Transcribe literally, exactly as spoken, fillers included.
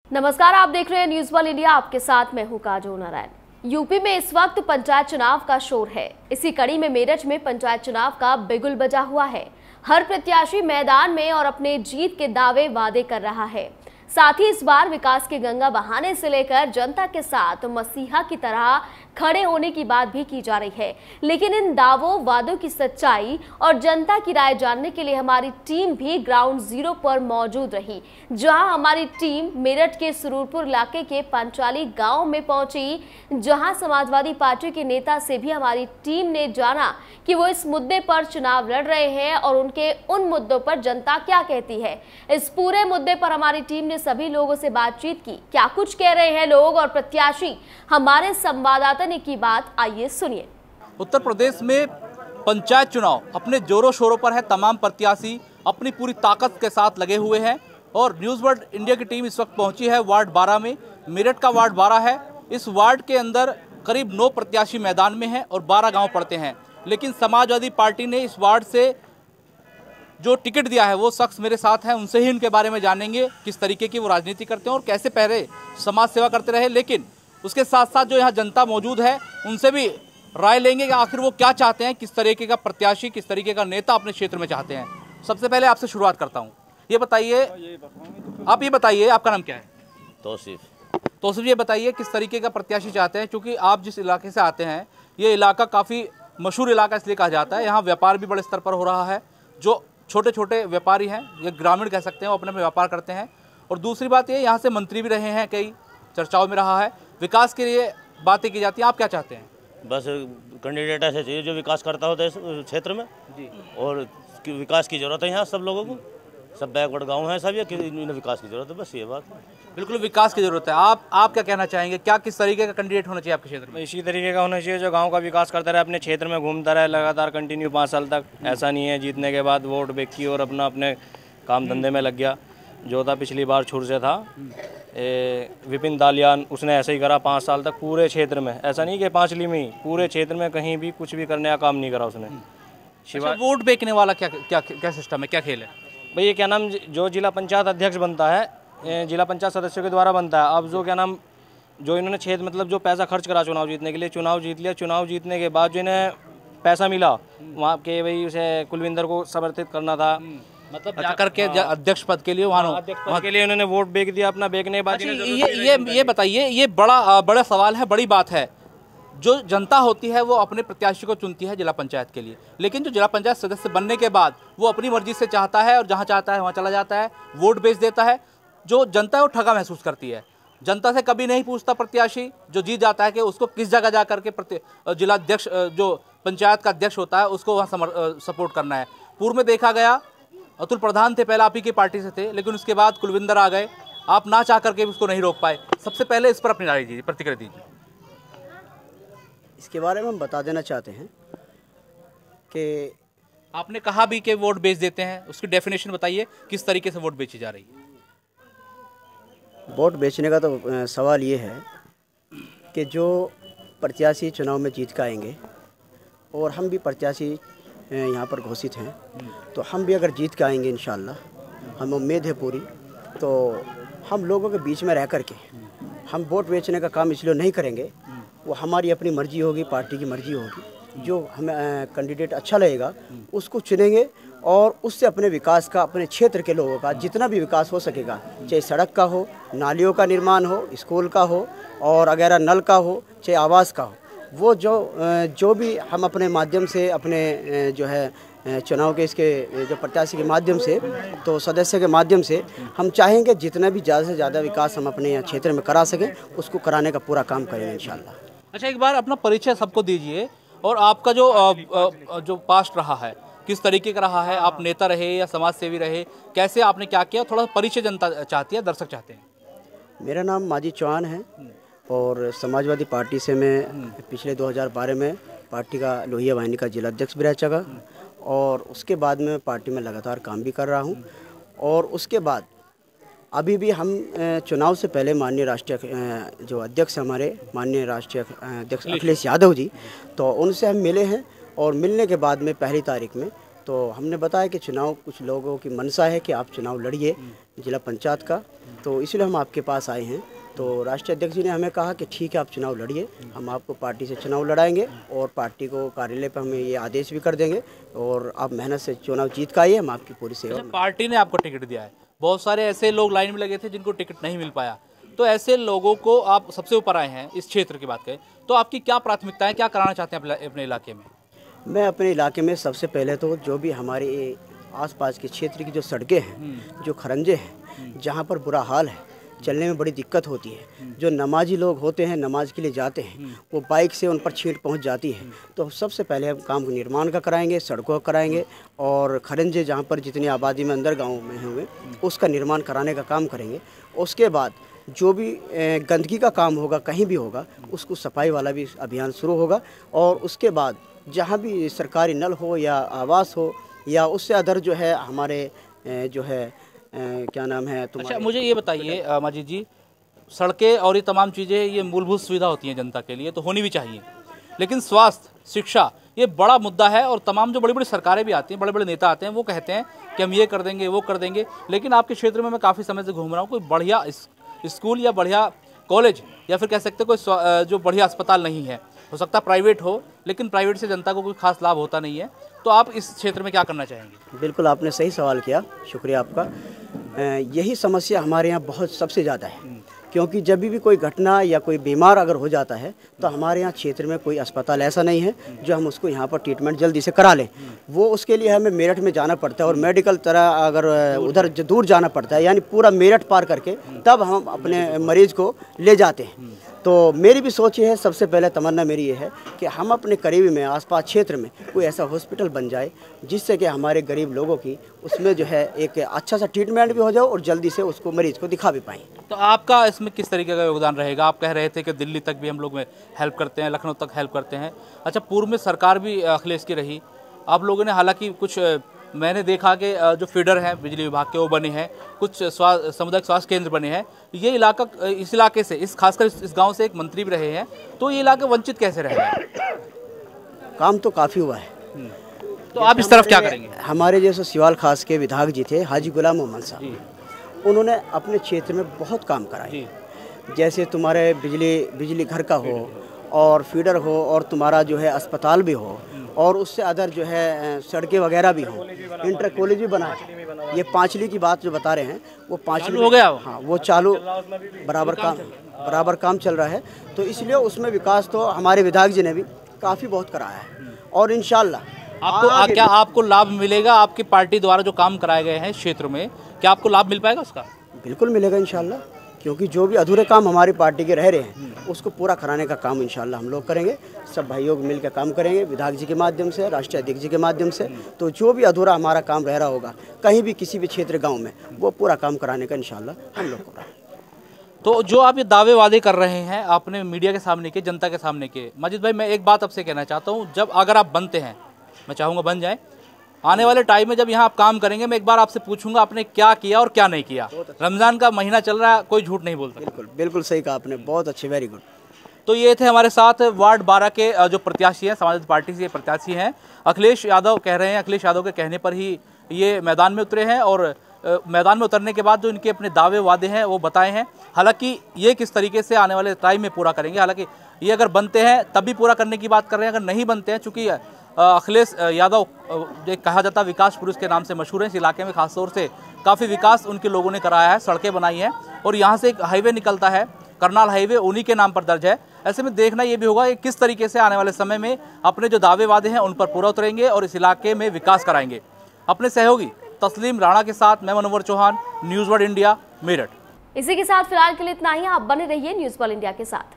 नमस्कार, आप देख रहे हैं न्यूज वन इंडिया। आपके साथ मैं हूं काजोल नारायण। यूपी में इस वक्त पंचायत चुनाव का शोर है। इसी कड़ी में मेरठ में पंचायत चुनाव का बिगुल बजा हुआ है। हर प्रत्याशी मैदान में और अपने जीत के दावे वादे कर रहा है। साथ ही इस बार विकास की गंगा बहाने से लेकर जनता के साथ मसीहा की तरह खड़े होने की बात भी की जा रही है। लेकिन इन दावों वादों की सच्चाई और जनता की राय जानने के लिए हमारी टीम भी ग्राउंड जीरो पर मौजूद रही, जहां हमारी टीम मेरठ के सुरूरपुर इलाके के पंचाली गांव में पहुंची, जहां समाजवादी पार्टी के नेता से भी हमारी टीम ने जाना कि वो इस मुद्दे पर चुनाव लड़ रहे हैं और उनके उन मुद्दों पर जनता क्या कहती है। इस पूरे मुद्दे पर हमारी टीम ने सभी लोगों से बातचीत की। क्या कुछ कह रहे हैं लोग और प्रत्याशी, हमारे संवाददाता ने की बात, आइए सुनिए। उत्तर प्रदेश में पंचायत चुनाव अपने जोरों शोरों पर है। तमाम प्रत्याशी अपनी पूरी ताकत के साथ लगे हुए हैं और न्यूज़ वर्ल्ड इंडिया की टीम इस वक्त पहुंची है वार्ड बारह में। मेरठ का वार्ड बारह है। इस वार्ड के अंदर करीब नौ प्रत्याशी मैदान में हैं और बारह गांव पड़ते हैं। लेकिन समाजवादी पार्टी ने इस वार्ड से जो टिकट दिया है वो शख्स मेरे साथ हैं, उनसे ही उनके बारे में जानेंगे किस तरीके की वो राजनीति करते हैं और कैसे पहले समाज सेवा करते रहे। लेकिन उसके साथ साथ जो यहाँ जनता मौजूद है उनसे भी राय लेंगे कि आखिर वो क्या चाहते हैं, किस तरीके का प्रत्याशी, किस तरीके का नेता अपने क्षेत्र में चाहते हैं। सबसे पहले आपसे शुरुआत करता हूँ। ये बताइए, आप ये बताइए आपका नाम क्या है? तौसीफ। तौसीफ, ये बताइए किस तरीके का प्रत्याशी चाहते हैं, क्योंकि आप जिस इलाके से आते हैं ये इलाका काफ़ी मशहूर इलाका इसलिए कहा जाता है। यहाँ व्यापार भी बड़े स्तर पर हो रहा है। जो छोटे छोटे व्यापारी हैं, ये ग्रामीण कह सकते हैं, वो अपने में व्यापार करते हैं। और दूसरी बात ये, यहाँ से मंत्री भी रहे हैं, कई चर्चाओं में रहा है। विकास के लिए बातें की जाती हैं। आप क्या चाहते हैं? बस कैंडिडेट ऐसे चाहिए जो विकास करता हो देश क्षेत्र में जी। और विकास की ज़रूरत है यहाँ सब लोगों को। सब बैकवर्ड गांव हैं सब, ये इन्हें विकास की ज़रूरत है, बस ये बात। बिल्कुल विकास की ज़रूरत है। आप आप क्या कहना चाहेंगे? क्या किस तरीके का कैंडिडेट होना चाहिए आपके क्षेत्र में? इसी तरीके का होना चाहिए जो गांव का विकास करता रहे, अपने क्षेत्र में घूमता रहे लगातार कंटिन्यू पाँच साल तक। ऐसा नहीं है जीतने के बाद वोट बेची और अपना अपने काम धंधे में लग गया। जो था पिछली बार छुर से था विपिन दालियान, उसने ऐसे ही करा पाँच साल तक पूरे क्षेत्र में। ऐसा नहीं कि पाँचली में ही, पूरे क्षेत्र में कहीं भी कुछ भी करने का काम नहीं करा उसने। शिवा अच्छा, वोट बेचने वाला क्या क्या क्या सिस्टम है, क्या खेल है भाई? ये क्या नाम, जो जिला पंचायत अध्यक्ष बनता है, जिला पंचायत सदस्यों के द्वारा बनता है। अब जो क्या नाम, जो इन्होंने क्षेत्र मतलब जो पैसा खर्च करा चुनाव जीतने के लिए, चुनाव जीत लिया, चुनाव जीतने के बाद जो इन्हें पैसा मिला वहाँ के, भाई उसे कुलविंदर को समर्थित करना था, मतलब जाकर के अध्यक्ष पद के लिए वहाँ अध्यक्ष पद के लिए उन्होंने वोट बेच दिया अपना। बेचने के बाद ये ये ये बताइए, ये बड़ा बड़ा सवाल है, बड़ी बात है। जो जनता होती है वो अपने प्रत्याशी को चुनती है जिला पंचायत के लिए, लेकिन जो जिला पंचायत सदस्य बनने के बाद वो अपनी मर्जी से चाहता है और जहाँ चाहता है वहाँ चला जाता है, वोट बेच देता है। जो जनता है वो ठगा महसूस करती है। जनता से कभी नहीं पूछता प्रत्याशी जो जीत जाता है कि उसको किस जगह जा करके जिला अध्यक्ष, जो पंचायत का अध्यक्ष होता है, उसको वहाँ सपोर्ट करना है। पूर्व में देखा गया, अतुल प्रधान थे, पहले आप ही की पार्टी से थे, लेकिन उसके बाद कुलविंदर आ गए, आप ना चाह करके भी उसको नहीं रोक पाए। सबसे पहले इस पर अपनी राय दीजिए, प्रतिक्रिया दीजिए। इसके बारे में हम बता देना चाहते हैं कि आपने कहा भी कि वोट बेच देते हैं, उसकी डेफिनेशन बताइए, किस तरीके से वोट बेची जा रही है? वोट बेचने का तो सवाल ये है कि जो प्रत्याशी चुनाव में जीत के आएंगे, और हम भी प्रत्याशी यहाँ पर घोषित हैं, तो हम भी अगर जीत के आएंगे इंशाल्लाह, हम उम्मीद है पूरी, तो हम लोगों के बीच में रह कर के हम वोट बेचने का काम इसलिए नहीं करेंगे। वो हमारी अपनी मर्जी होगी, पार्टी की मर्जी होगी। जो हमें कैंडिडेट अच्छा लगेगा उसको चुनेंगे और उससे अपने विकास का, अपने क्षेत्र के लोगों का जितना भी विकास हो सकेगा, चाहे सड़क का हो, नालियों का निर्माण हो, स्कूल का हो और अगैरह नल का हो, चाहे आवास का हो, वो जो जो भी हम अपने माध्यम से, अपने जो है चुनाव के इसके जो प्रत्याशी के माध्यम से, तो सदस्य के माध्यम से हम चाहेंगे जितना भी ज़्यादा से ज़्यादा विकास हम अपने क्षेत्र में करा सकें, उसको कराने का पूरा काम करेंगे इंशाल्लाह। अच्छा, एक बार अपना परिचय सबको दीजिए और आपका जो आ, आ, जो पास्ट रहा है किस तरीके का रहा है? आप नेता रहे या समाज सेवी रहे, कैसे आपने क्या किया? थोड़ा परिचय जनता चाहती है, दर्शक चाहते हैं। मेरा नाम माजिद चौहान है और समाजवादी पार्टी से मैं पिछले दो हज़ार बारह में पार्टी का लोहिया वाहिनी का जिला अध्यक्ष भी रह चुका और उसके बाद में पार्टी में लगातार काम भी कर रहा हूँ। और उसके बाद अभी भी हम चुनाव से पहले माननीय राष्ट्रीय जो अध्यक्ष हमारे माननीय राष्ट्रीय अध्यक्ष अखिलेश यादव जी, तो उनसे हम मिले हैं और मिलने के बाद में पहली तारीख में तो हमने बताया कि चुनाव कुछ लोगों की मनसा है कि आप चुनाव लड़िए जिला पंचायत का, तो इसलिए हम आपके पास आए हैं। तो राष्ट्रीय अध्यक्ष जी ने हमें कहा कि ठीक है आप चुनाव लड़िए, हम आपको पार्टी से चुनाव लड़ाएंगे और पार्टी को कार्यालय पर हमें ये आदेश भी कर देंगे और आप मेहनत से चुनाव जीत का आइए, हम आपकी पूरी सेवा। पार्टी ने आपको टिकट दिया है, बहुत सारे ऐसे लोग लाइन में लगे थे जिनको टिकट नहीं मिल पाया, तो ऐसे लोगों को आप सबसे ऊपर आए हैं इस क्षेत्र की बात करें तो आपकी क्या प्राथमिकता है, क्या कराना चाहते हैं अपने इलाके में? मैं अपने इलाके में सबसे पहले तो जो भी हमारे आसपास के क्षेत्र की जो सड़कें हैं, जो खरंजे हैं, जहाँ पर बुरा हाल है, चलने में बड़ी दिक्कत होती है, जो नमाजी लोग होते हैं नमाज के लिए जाते हैं वो बाइक से उन पर छींट पहुंच जाती है, तो सबसे पहले हम काम निर्माण का कराएंगे, सड़कों का कराएंगे और खरंजे जहां पर जितनी आबादी में अंदर गाँव में हुए उसका निर्माण कराने का काम करेंगे। उसके बाद जो भी गंदगी का काम होगा कहीं भी होगा उसको सफाई वाला भी अभियान शुरू होगा और उसके बाद जहाँ भी सरकारी नल हो या आवास हो या उससे अदर जो है हमारे जो है क्या नाम है तुम्हारे। अच्छा मुझे ये बताइए माजिद जी, सड़कें और ये तमाम चीज़ें ये मूलभूत सुविधा होती हैं जनता के लिए तो होनी भी चाहिए, लेकिन स्वास्थ्य शिक्षा ये बड़ा मुद्दा है और तमाम जो बड़ी बड़ी सरकारें भी आती हैं, बड़े बड़े नेता आते हैं, वो कहते हैं कि हम ये कर देंगे वो कर देंगे, लेकिन आपके क्षेत्र में मैं काफ़ी समय से घूम रहा हूँ, कोई बढ़िया स्कूल या बढ़िया कॉलेज या फिर कह सकते कोई जो बढ़िया अस्पताल नहीं है। हो सकता है प्राइवेट हो, लेकिन प्राइवेट से जनता को कोई खास लाभ होता नहीं है, तो आप इस क्षेत्र में क्या करना चाहेंगे? बिल्कुल आपने सही सवाल किया, शुक्रिया आपका। यही समस्या हमारे यहाँ बहुत सबसे ज़्यादा है, क्योंकि जब भी कोई घटना या कोई बीमार अगर हो जाता है तो हमारे यहाँ क्षेत्र में कोई अस्पताल ऐसा नहीं है जो हम उसको यहाँ पर ट्रीटमेंट जल्दी से करा लें। वो उसके लिए हमें मेरठ में जाना पड़ता है और मेडिकल तरह अगर उधर दूर जाना पड़ता है, यानी पूरा मेरठ पार करके तब हम अपने मरीज को ले जाते हैं। तो मेरी भी सोच ये है, सबसे पहले तमन्ना मेरी ये है कि हम अपने करीब में आसपास क्षेत्र में कोई ऐसा हॉस्पिटल बन जाए जिससे कि हमारे गरीब लोगों की उसमें जो है एक अच्छा सा ट्रीटमेंट भी हो जाए और जल्दी से उसको मरीज को दिखा भी पाएँ। तो आपका इसमें किस तरीके का योगदान रहेगा? आप कह रहे थे कि दिल्ली तक भी हम लोग में हेल्प करते हैं, लखनऊ तक हेल्प करते हैं। अच्छा पूर्व में सरकार भी अखिलेश की रही, आप लोगों ने हालांकि कुछ मैंने देखा कि जो फीडर हैं बिजली विभाग के वो बने हैं, कुछ सामुदायिक स्वास्थ्य केंद्र बने हैं। ये इलाका इस इलाके से इस खासकर इस गांव से एक मंत्री भी रहे हैं, तो ये इलाका वंचित कैसे रहेगा? काम तो काफ़ी हुआ है, तो आप इस तरफ क्या करेंगे? हमारे जैसे सिवाल खास के विधायक जी थे हाजी गुलाम मोहम्मद साहब, उन्होंने अपने क्षेत्र में बहुत काम कराए। जैसे तुम्हारे बिजली बिजली घर का हो और फीडर हो और तुम्हारा जो है अस्पताल भी हो और उससे अदर जो है सड़कें वगैरह भी हो, इंटर कॉलेज भी बना है। ये पांचली की बात जो बता रहे हैं वो पांचली हो गया, हाँ वो चालू बराबर काम बराबर काम चल रहा है। तो इसलिए उसमें विकास तो हमारे विधायक जी ने भी काफ़ी बहुत कराया है और इंशाल्लाह आपको आ, क्या आपको लाभ मिलेगा? आपकी पार्टी द्वारा जो काम कराए गए हैं क्षेत्र में, क्या आपको लाभ मिल पाएगा उसका? बिल्कुल मिलेगा इंशाल्लाह, क्योंकि जो भी अधूरे काम हमारी पार्टी के रह रहे हैं उसको पूरा कराने का काम इंशाल्लाह हम लोग करेंगे। सब भाइयों मिलकर काम करेंगे, विधायक जी के माध्यम से, राष्ट्रीय अध्यक्ष जी के माध्यम से। तो जो भी अधूरा हमारा काम रह रहा होगा कहीं भी किसी भी क्षेत्र गांव में, वो पूरा काम कराने का इंशाल्लाह हम लोग को। तो जो आप ये दावे वादे कर रहे हैं आपने मीडिया के सामने के, जनता के सामने के, माजिद भाई मैं एक बात आपसे कहना चाहता हूँ, जब अगर आप बनते हैं, मैं चाहूँगा बन जाए, आने वाले टाइम में जब यहाँ आप काम करेंगे मैं एक बार आपसे पूछूंगा आपने क्या किया और क्या नहीं किया। रमज़ान का महीना चल रहा है, कोई झूठ नहीं बोलता। बिल्कुल बिल्कुल सही कहा आपने, बहुत अच्छे, वेरी गुड। तो ये थे हमारे साथ वार्ड बारह के जो प्रत्याशी हैं, समाजवादी पार्टी से प्रत्याशी हैं अखिलेश यादव। कह रहे हैं अखिलेश यादव के कहने पर ही ये मैदान में उतरे हैं और मैदान में उतरने के बाद जो इनके अपने दावे वादे हैं वो बताए हैं। हालांकि ये किस तरीके से आने वाले टाइम में पूरा करेंगे, हालांकि ये अगर बनते हैं तब भी पूरा करने की बात कर रहे हैं, अगर नहीं बनते हैं, चूँकि अखिलेश यादव एक कहा जाता विकास पुरुष के नाम से मशहूर है, इस इलाके में खासतौर से काफ़ी विकास उनके लोगों ने कराया है, सड़कें बनाई हैं और यहाँ से एक हाईवे निकलता है, करनाल हाईवे उन्हीं के नाम पर दर्ज है। ऐसे में देखना ये भी होगा कि किस तरीके से आने वाले समय में अपने जो दावे वादे हैं उन पर पूरा उतरेंगे और इस इलाके में विकास कराएंगे। अपने सहयोगी तस्लीम राणा के साथ मैं Manowar Chauhan, News World India, Meerut. इसी के साथ फिलहाल के लिए इतना ही। आप बने रहिए न्यूज़ वर्ल्ड इंडिया के साथ।